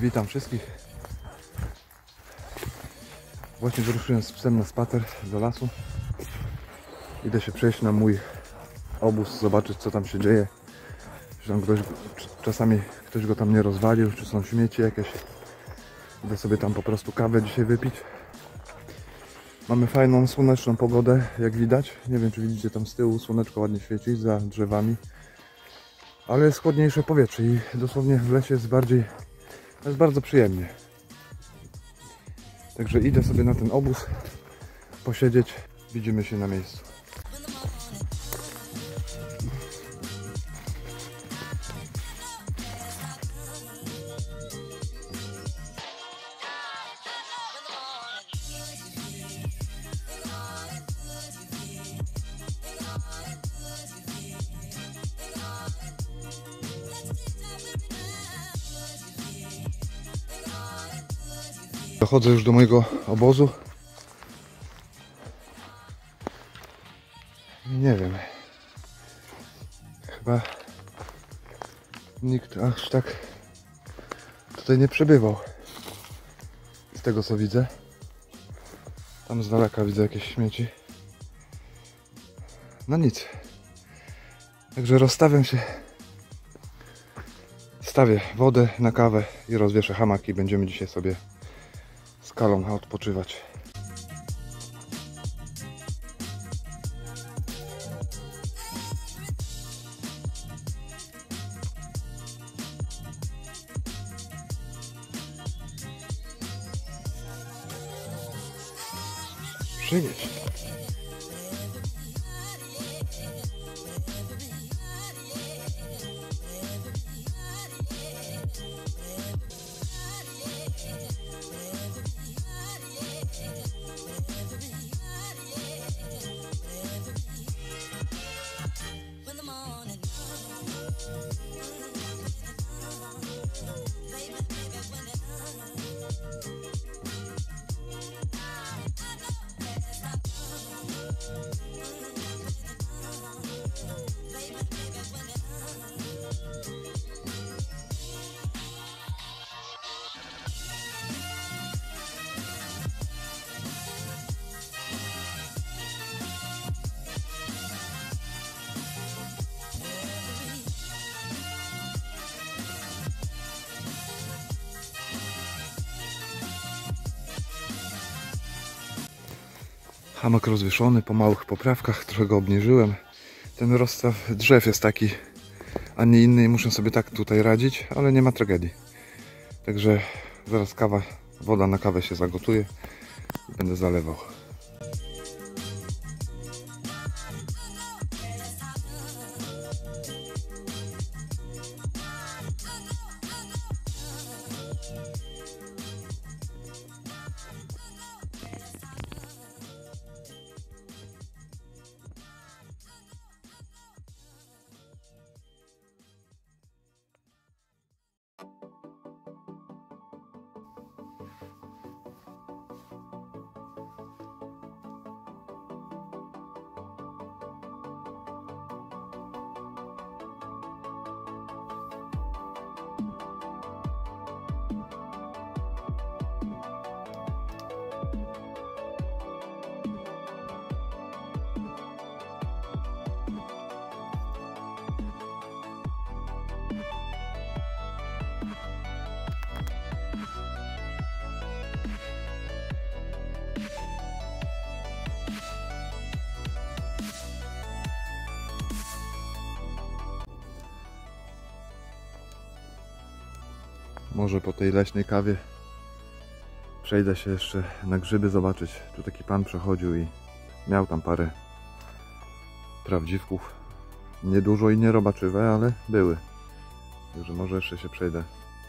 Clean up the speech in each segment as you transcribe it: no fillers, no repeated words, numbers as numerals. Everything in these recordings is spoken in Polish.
Witam wszystkich. Właśnie wyruszyłem z psem na spacer do lasu. Idę się przejść na mój obóz, zobaczyć co tam się dzieje. Czy tam czasami ktoś go tam nie rozwalił, czy są śmieci jakieś. Idę sobie tam po prostu kawę dzisiaj wypić. Mamy fajną, słoneczną pogodę, jak widać. Nie wiem, czy widzicie tam z tyłu, słoneczko ładnie świeci za drzewami. Ale jest chłodniejsze powietrze i dosłownie w lesie jest bardzo przyjemnie. Także idę sobie na ten obóz posiedzieć. Widzimy się na miejscu. Dochodzę już do mojego obozu. Nie wiem. Chyba nikt aż tak tutaj nie przebywał. Z tego co widzę. Tam z daleka widzę jakieś śmieci. No nic. Także rozstawiam się. Stawię wodę na kawę i rozwieszę hamak i będziemy dzisiaj sobie z Kalą odpoczywać. Przyjedź. Hamak rozwieszony po małych poprawkach, trochę go obniżyłem. Ten rozstaw drzew jest taki, a nie inny i muszę sobie tak tutaj radzić, ale nie ma tragedii. Także zaraz woda na kawę się zagotuje i będę zalewał. Może po tej leśnej kawie przejdę się jeszcze na grzyby zobaczyć. Tu taki pan przechodził i miał tam parę prawdziwków. Niedużo i nie robaczywe, ale były. Także może jeszcze się przejdę.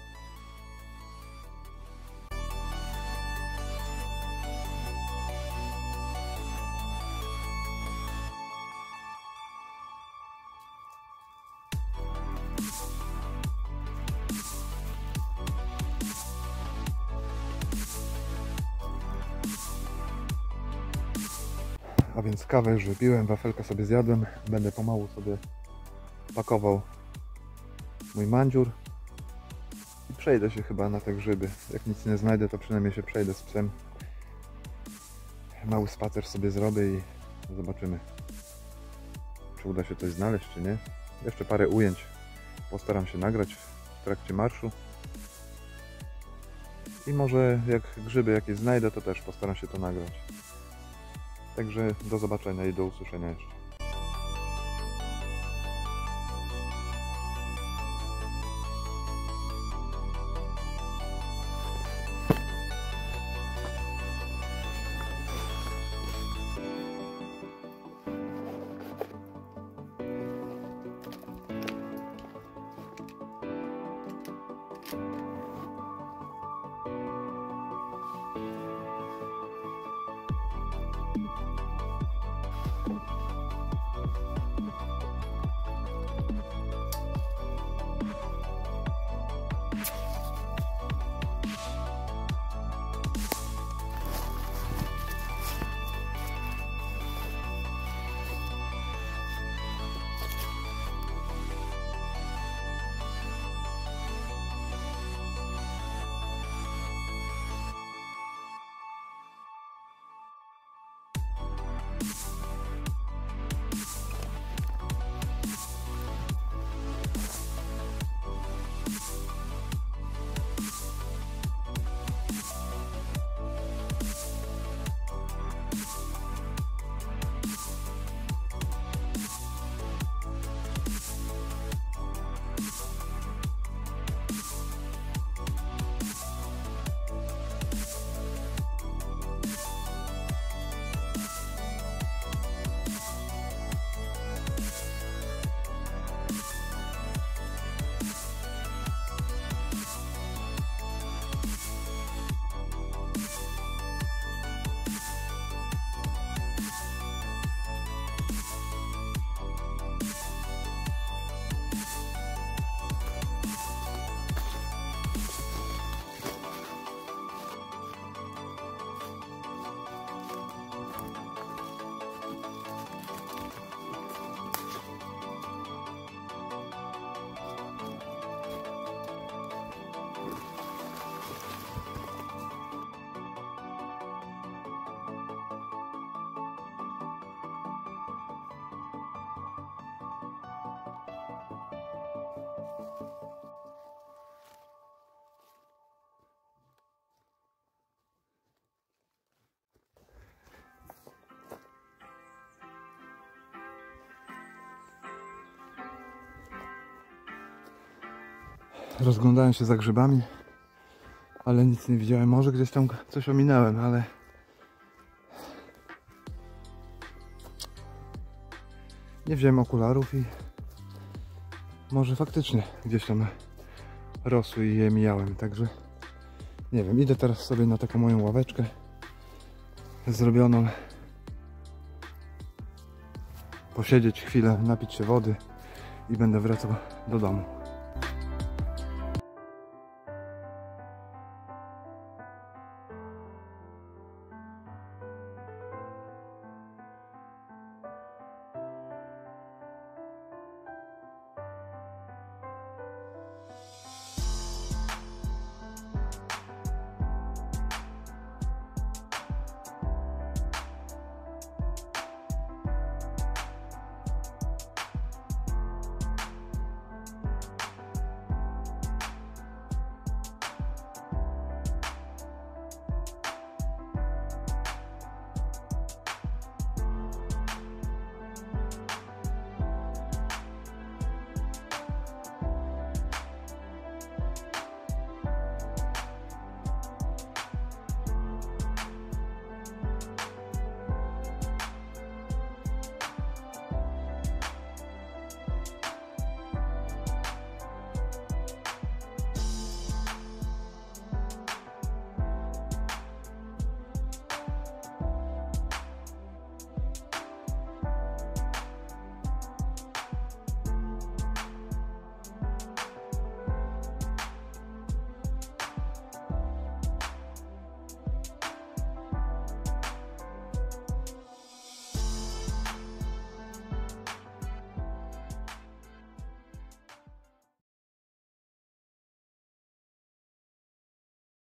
A więc kawę już wypiłem, wafelkę sobie zjadłem. Będę pomału sobie pakował mój mandziur i przejdę się chyba na te grzyby. Jak nic nie znajdę, to przynajmniej się przejdę z psem. Mały spacer sobie zrobię i zobaczymy, czy uda się coś znaleźć, czy nie. Jeszcze parę ujęć postaram się nagrać w trakcie marszu. I może jak grzyby jakieś znajdę, to też postaram się to nagrać. Także do zobaczenia i do usłyszenia jeszcze. Rozglądałem się za grzybami, ale nic nie widziałem. Może gdzieś tam coś ominąłem, ale nie wziąłem okularów i może faktycznie gdzieś tam rosły i je mijałem. Także nie wiem, idę teraz sobie na taką moją ławeczkę zrobioną, posiedzieć chwilę, napić się wody i będę wracał do domu.